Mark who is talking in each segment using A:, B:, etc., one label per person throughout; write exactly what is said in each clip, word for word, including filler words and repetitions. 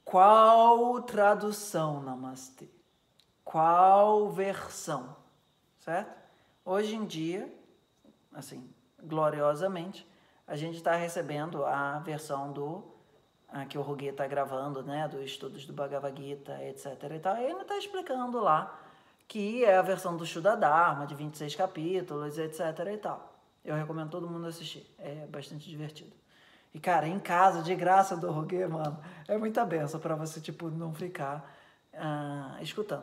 A: qual tradução, Namastê? Qual versão, certo? Hoje em dia, assim, gloriosamente, a gente está recebendo a versão do a que o Roguê está gravando, né, dos estudos do Bhagavad Gita, etc e tal, e ele está explicando lá que é a versão do Shuddha Dharma, de vinte e seis capítulos, etc e tal. Eu recomendo todo mundo assistir, é bastante divertido. E, cara, em casa, de graça do Roguê, mano, é muita benção para você, tipo, não ficar uh, escutando.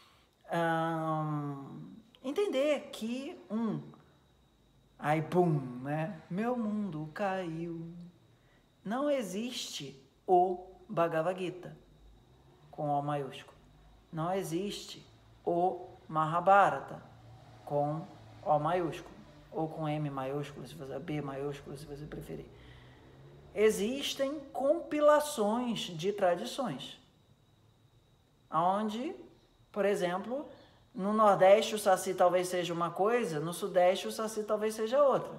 A: Um, entender que, um, aí, pum, né, meu mundo caiu. Não existe o Bhagavad Gita, com O maiúsculo. Não existe o Mahabharata, com O maiúsculo, ou com M maiúsculo, se você, B maiúsculo, se você preferir. Existem compilações de tradições, onde, por exemplo, no Nordeste o Saci talvez seja uma coisa, no Sudeste o Saci talvez seja outra.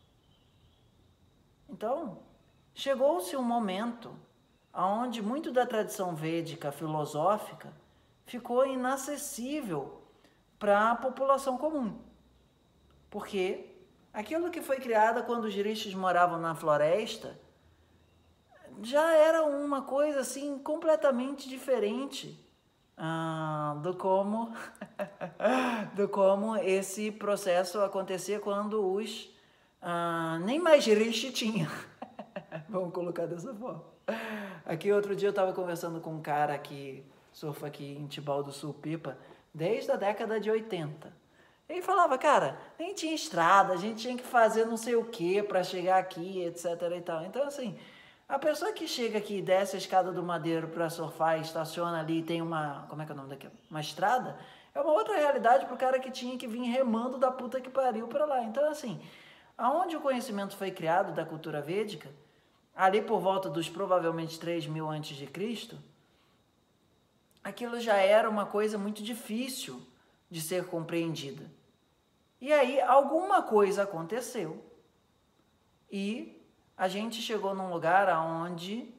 A: Então, chegou-se um momento onde muito da tradição védica filosófica ficou inacessível para a população comum. Porque aquilo que foi criado quando os rishis moravam na floresta já era uma coisa assim completamente diferente ah, do como do como esse processo acontecia quando os ah, nem mais rishi tinha. Vamos colocar dessa forma. Aqui outro dia eu estava conversando com um cara que surfa aqui em Tibau do Sul, Pipa, desde a década de oitenta. Ele falava, cara, nem tinha estrada, a gente tinha que fazer não sei o que para chegar aqui, etc e tal. Então, assim, a pessoa que chega aqui, desce a escada do Madeiro para surfar, estaciona ali e tem uma, como é que é o nome daquilo? Uma estrada, é uma outra realidade pro cara que tinha que vir remando da puta que pariu para lá. Então, assim, aonde o conhecimento foi criado da cultura védica, ali por volta dos provavelmente três mil antes de Cristo, aquilo já era uma coisa muito difícil de ser compreendida. E aí alguma coisa aconteceu e a gente chegou num lugar onde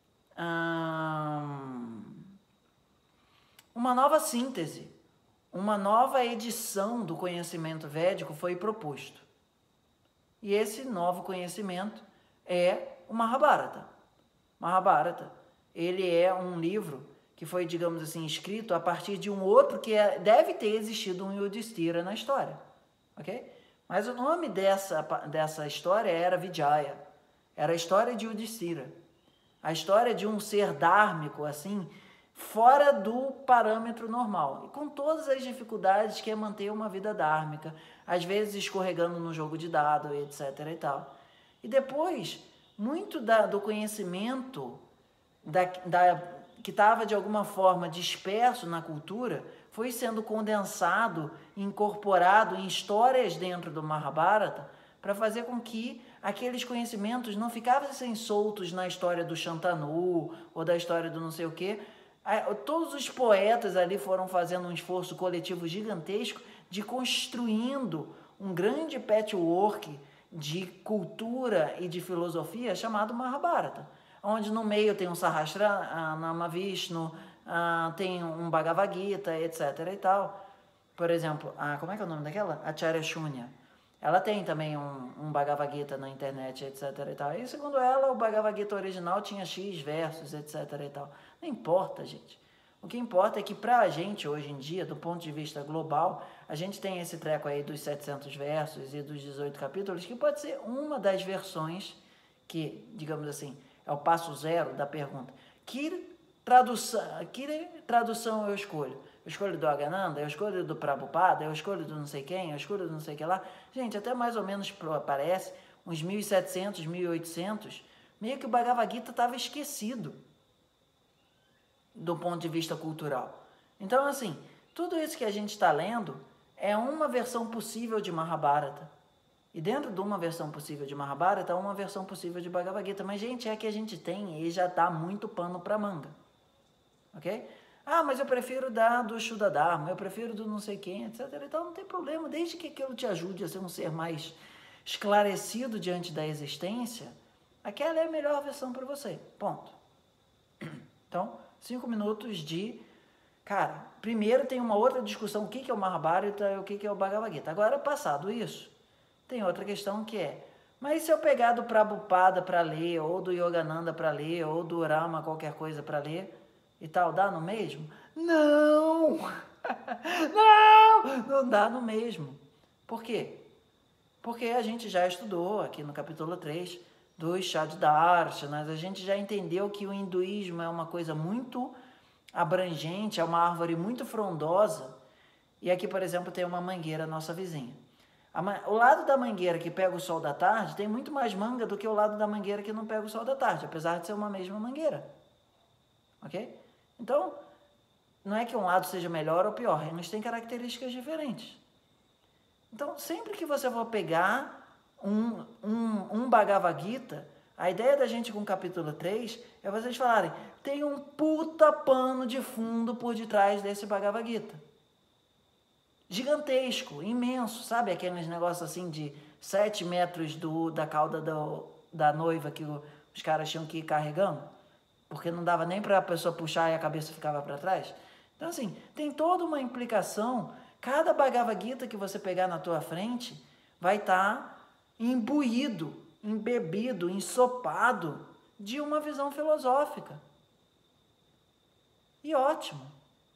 A: hum, uma nova síntese, uma nova edição do conhecimento védico foi proposto. E esse novo conhecimento é o Mahabharata. Mahabharata, ele é um livro que foi, digamos assim, escrito a partir de um outro que é, deve ter existido um Yudhishthira na história, ok? Mas o nome dessa, dessa história era Vijaya, era a história de Yudhishthira, a história de um ser dhármico, assim, fora do parâmetro normal, e com todas as dificuldades que é manter uma vida dhármica, às vezes escorregando no jogo de dado, etc e tal. E depois, muito da, do conhecimento da, da, que estava de alguma forma disperso na cultura foi sendo condensado, incorporado em histórias dentro do Mahabharata para fazer com que aqueles conhecimentos não ficassem soltos na história do Shantanu ou da história do não sei o quê. Todos os poetas ali foram fazendo um esforço coletivo gigantesco de construindo um grande patchwork de cultura e de filosofia chamado Mahabharata, onde no meio tem um Sahasranama Vishnu, uh, tem um Bhagavad Gita, etc e tal. Por exemplo, a, como é que é o nome daquela? Acharya Shunya. Ela tem também um, um Bhagavad Gita na internet, etc e tal. E segundo ela, o Bhagavad Gita original tinha X versos, etc e tal. Não importa, gente. O que importa é que pra gente, hoje em dia, do ponto de vista global, a gente tem esse treco aí dos setecentos versos e dos dezoito capítulos, que pode ser uma das versões que, digamos assim, é o passo zero da pergunta. Que tradução, que tradução eu escolho? Eu escolho do Agananda, eu escolho do Prabhupada, eu escolho do não sei quem, eu escolho do não sei que lá. Gente, até mais ou menos parece, uns mil e setecentos, mil e oitocentos, meio que o Bhagavad Gita estava esquecido do ponto de vista cultural. Então, assim, tudo isso que a gente está lendo é uma versão possível de Mahabharata. E dentro de uma versão possível de Mahabharata, uma versão possível de Bhagavad Gita. Mas, gente, é que a gente tem e já dá muito pano para manga. Ok? Ah, mas eu prefiro dar do Shuddha Dharma, eu prefiro do não sei quem, etc. Então, não tem problema. Desde que aquilo te ajude a ser um ser mais esclarecido diante da existência, aquela é a melhor versão para você. Ponto. Então, cinco minutos de... Cara, primeiro tem uma outra discussão, o que é o Mahabharata e o que é o Bhagavad Gita. Agora, passado isso, tem outra questão que é, mas se eu pegar do Prabhupada para ler, ou do Yogananda para ler, ou do Rama qualquer coisa para ler, e tal, dá no mesmo? Não! Não! Não dá no mesmo. Por quê? Porque a gente já estudou aqui no capítulo três dos Shaddarshanas, a gente já entendeu que o hinduísmo é uma coisa muito abrangente, é uma árvore muito frondosa, e aqui, por exemplo, tem uma mangueira, nossa vizinha. O lado da mangueira que pega o sol da tarde tem muito mais manga do que o lado da mangueira que não pega o sol da tarde, apesar de ser uma mesma mangueira. Ok? Então, não é que um lado seja melhor ou pior, eles têm características diferentes. Então, sempre que você for pegar um, um, um Bhagavad Gita, a ideia da gente com o capítulo três é vocês falarem, tem um puta pano de fundo por detrás desse Bhagavad Gita. Gigantesco, imenso, sabe aqueles negócios assim de sete metros do, da cauda do, da noiva que o, os caras tinham que ir carregando? Porque não dava nem para a pessoa puxar e a cabeça ficava para trás. Então, assim, tem toda uma implicação. Cada Bhagavad Gita que você pegar na tua frente vai estar imbuído, embebido, ensopado de uma visão filosófica. E ótimo.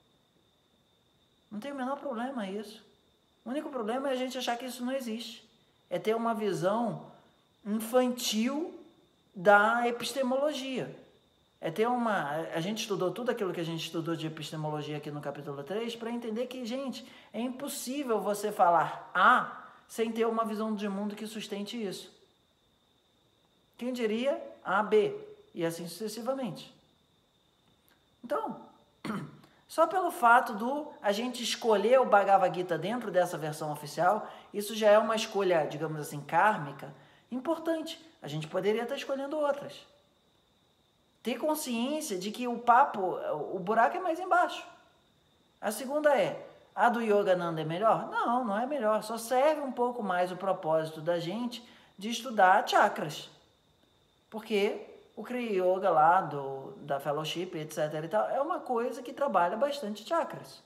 A: Não tem o menor problema isso. O único problema é a gente achar que isso não existe. É ter uma visão infantil da epistemologia. É ter uma... A gente estudou tudo aquilo que a gente estudou de epistemologia aqui no capítulo três para entender que, gente, é impossível você falar A sem ter uma visão de mundo que sustente isso. Quem diria A, B, e assim sucessivamente. Então, só pelo fato do a gente escolher o Bhagavad Gita dentro dessa versão oficial, isso já é uma escolha, digamos assim, kármica, importante. A gente poderia estar escolhendo outras. Ter consciência de que o papo, o buraco é mais embaixo. A segunda é, a do Yogananda é melhor? Não, não é melhor. Só serve um pouco mais o propósito da gente de estudar chakras. Porque o Kriya Yoga lá, do, da Fellowship, etc e tal, é uma coisa que trabalha bastante chakras.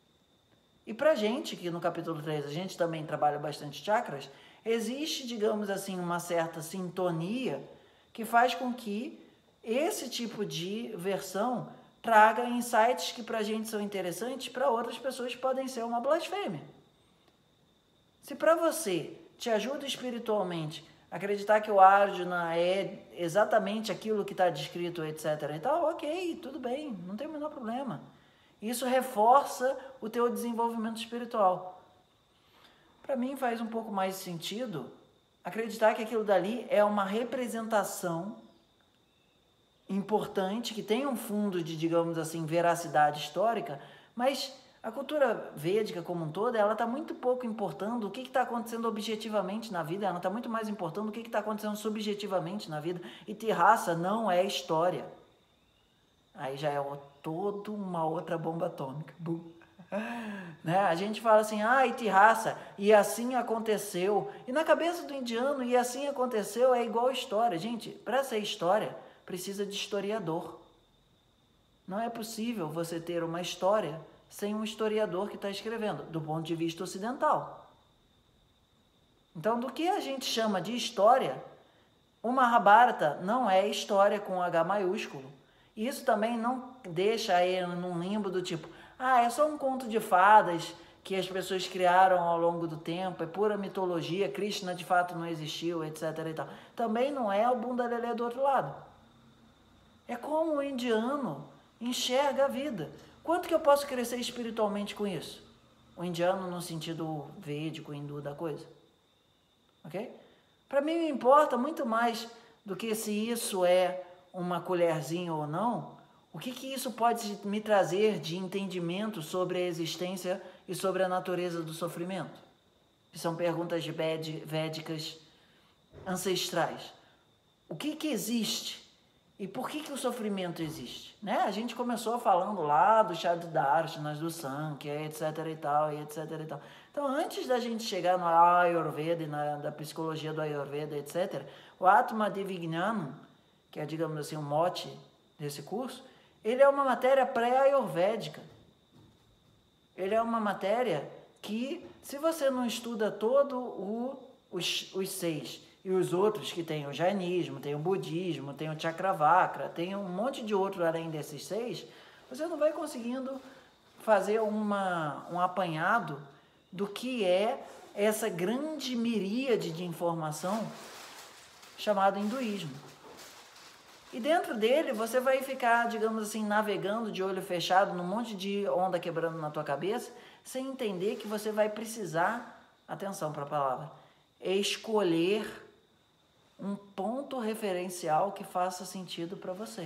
A: E pra gente, que no capítulo três a gente também trabalha bastante chakras, existe, digamos assim, uma certa sintonia que faz com que esse tipo de versão traga insights que pra gente são interessantes, para outras pessoas podem ser uma blasfêmia. Se para você te ajuda espiritualmente acreditar que o Arjuna é exatamente aquilo que está descrito, etc e tal, ok, tudo bem, não tem o menor problema. Isso reforça o teu desenvolvimento espiritual. Para mim faz um pouco mais sentido acreditar que aquilo dali é uma representação importante, que tem um fundo de, digamos assim, veracidade histórica, mas a cultura védica como um todo, ela está muito pouco importando o que está acontecendo objetivamente na vida, ela está muito mais importando o que está acontecendo subjetivamente na vida, e ter raça não é história. Aí já é toda uma outra bomba atômica. Né? A gente fala assim, ah, Itihasa, e assim aconteceu. E na cabeça do indiano, e assim aconteceu, é igual história. Gente, para ser história, precisa de historiador. Não é possível você ter uma história sem um historiador que está escrevendo, do ponto de vista ocidental. Então, do que a gente chama de história, o Mahabharata não é história com H maiúsculo. E isso também não deixa ele num limbo do tipo, ah, é só um conto de fadas que as pessoas criaram ao longo do tempo, é pura mitologia, Krishna de fato não existiu, etc e tal. Também não é o bunda lelê do outro lado. É como o indiano enxerga a vida. Quanto que eu posso crescer espiritualmente com isso? O indiano no sentido védico, hindu da coisa. Ok? Para mim me importa muito mais do que se isso é uma colherzinha ou não, o que que isso pode me trazer de entendimento sobre a existência e sobre a natureza do sofrimento? Que são perguntas de védicas ancestrais. O que que existe? E por que que o sofrimento existe? Né? A gente começou falando lá do Shaddarshanas, do Sankhya, etc e tal, e etc e tal. Então, antes da gente chegar no Ayurveda e na da psicologia do Ayurveda, etcétera, o Atma Divijnanam, que é, digamos assim, o mote desse curso, ele é uma matéria pré-ayurvédica. Ele é uma matéria que, se você não estuda todo o, os, os seis e os outros que tem o jainismo, tem o budismo, tem o chakravakra, tem um monte de outro além desses seis, você não vai conseguindo fazer uma, um apanhado do que é essa grande miríade de informação chamada hinduísmo. E dentro dele você vai ficar, digamos assim, navegando de olho fechado num monte de onda quebrando na tua cabeça, sem entender que você vai precisar, atenção para a palavra, escolher um ponto referencial que faça sentido para você.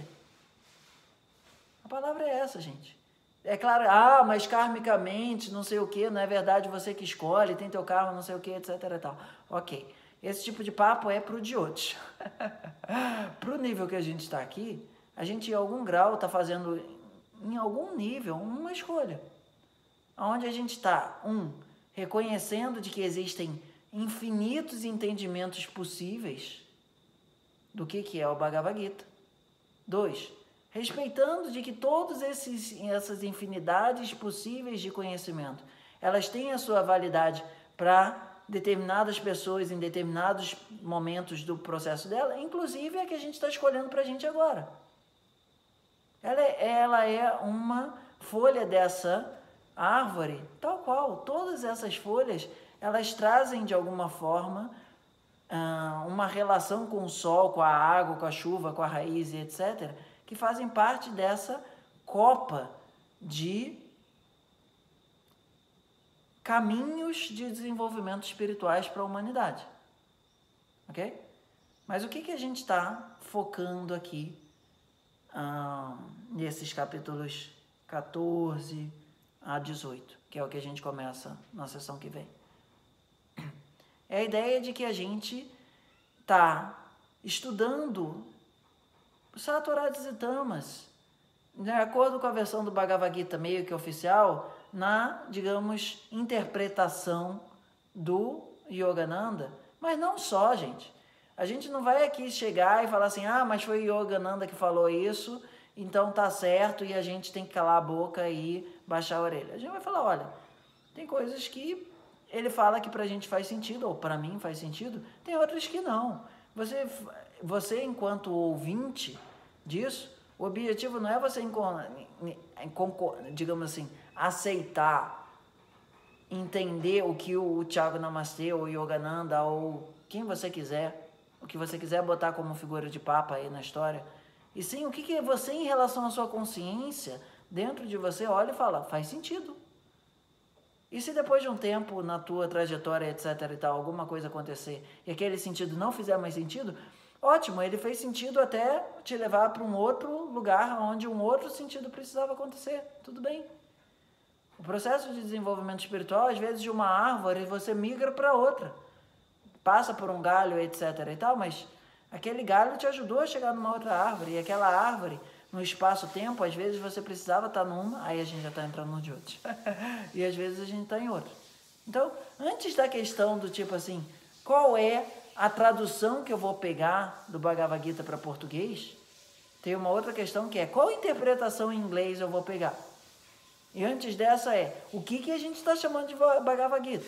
A: A palavra é essa, gente. É claro, ah, mas karmicamente, não sei o que, não é verdade você que escolhe, tem teu karma, não sei o que, etc e tal. Ok. Esse tipo de papo é pro de outros. Pro nível que a gente está aqui, a gente em algum grau está fazendo, em algum nível, uma escolha. Onde a gente está, um, reconhecendo de que existem infinitos entendimentos possíveis do que, que é o Bhagavad Gita. Dois, respeitando de que todas essas infinidades possíveis de conhecimento, elas têm a sua validade para determinadas pessoas em determinados momentos do processo dela, inclusive a que a gente está escolhendo para a gente agora. Ela é, ela é uma folha dessa árvore, tal qual. Todas essas folhas, elas trazem de alguma forma uh, uma relação com o sol, com a água, com a chuva, com a raiz e etcétera, que fazem parte dessa copa de caminhos de desenvolvimento espirituais para a humanidade. Ok? Mas o que, que a gente está focando aqui ah, nesses capítulos catorze a dezoito, que é o que a gente começa na sessão que vem? É a ideia de que a gente está estudando Sattvaras e Tamas, de acordo com a versão do Bhagavad Gita meio que oficial, na, digamos, interpretação do Yogananda. Mas não só, gente. A gente não vai aqui chegar e falar assim, ah, mas foi Yogananda que falou isso, então tá certo e a gente tem que calar a boca e baixar a orelha. A gente vai falar, olha, tem coisas que ele fala que pra gente faz sentido, ou pra mim faz sentido, tem outras que não. Você, você enquanto ouvinte disso, o objetivo não é você, digamos assim, aceitar, entender o que o Thiago Namastê, ou o Yogananda, ou quem você quiser, o que você quiser botar como figura de papa aí na história, e sim o que, que você, em relação à sua consciência, dentro de você, olha e fala, faz sentido. E se depois de um tempo, na tua trajetória, etc e tal, alguma coisa acontecer, e aquele sentido não fizer mais sentido, ótimo, ele fez sentido até te levar para um outro lugar onde um outro sentido precisava acontecer. Tudo bem. O processo de desenvolvimento espiritual, às vezes de uma árvore, você migra para outra. Passa por um galho, etc e tal, mas aquele galho te ajudou a chegar numa outra árvore. E aquela árvore, no espaço-tempo, às vezes você precisava estar numa, aí a gente já está entrando no de outro. E às vezes a gente está em outro. Então, antes da questão do tipo assim, qual é a tradução que eu vou pegar do Bhagavad Gita para português, tem uma outra questão que é, qual interpretação em inglês eu vou pegar? E antes dessa é, o que, que a gente está chamando de Bhagavad Gita?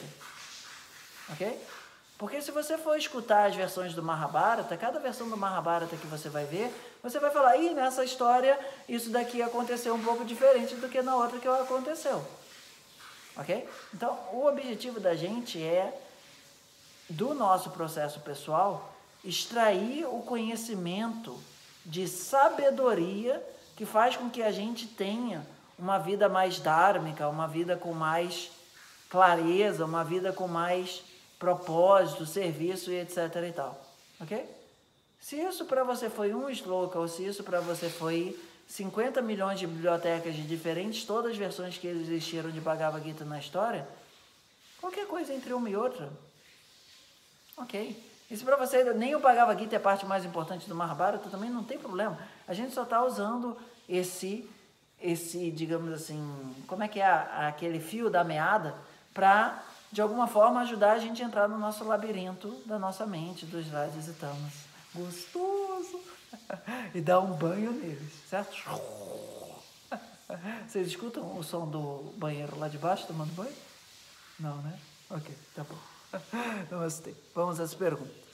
A: Ok? Porque se você for escutar as versões do Mahabharata, cada versão do Mahabharata que você vai ver, você vai falar, ih, nessa história, isso daqui aconteceu um pouco diferente do que na outra que aconteceu. Ok? Então, o objetivo da gente é, do nosso processo pessoal, extrair o conhecimento de sabedoria que faz com que a gente tenha uma vida mais dhármica, uma vida com mais clareza, uma vida com mais propósito, serviço e etc e tal. Ok? Se isso para você foi um sloka, ou se isso para você foi cinquenta milhões de bibliotecas de diferentes, todas as versões que existiram de Bhagavad Gita na história, qualquer coisa entre uma e outra, ok. E se para você nem o Bhagavad Gita é a parte mais importante do Mahabharata, também não tem problema. A gente só está usando esse, esse, digamos assim, como é que é a, aquele fio da meada para, de alguma forma, ajudar a gente a entrar no nosso labirinto da nossa mente, dos Rajas e Tamas. Gostoso! E dar um banho neles, certo? Vocês escutam o som do banheiro lá de baixo tomando banho? Não, né? Ok, tá bom. Namastê. Vamos às perguntas.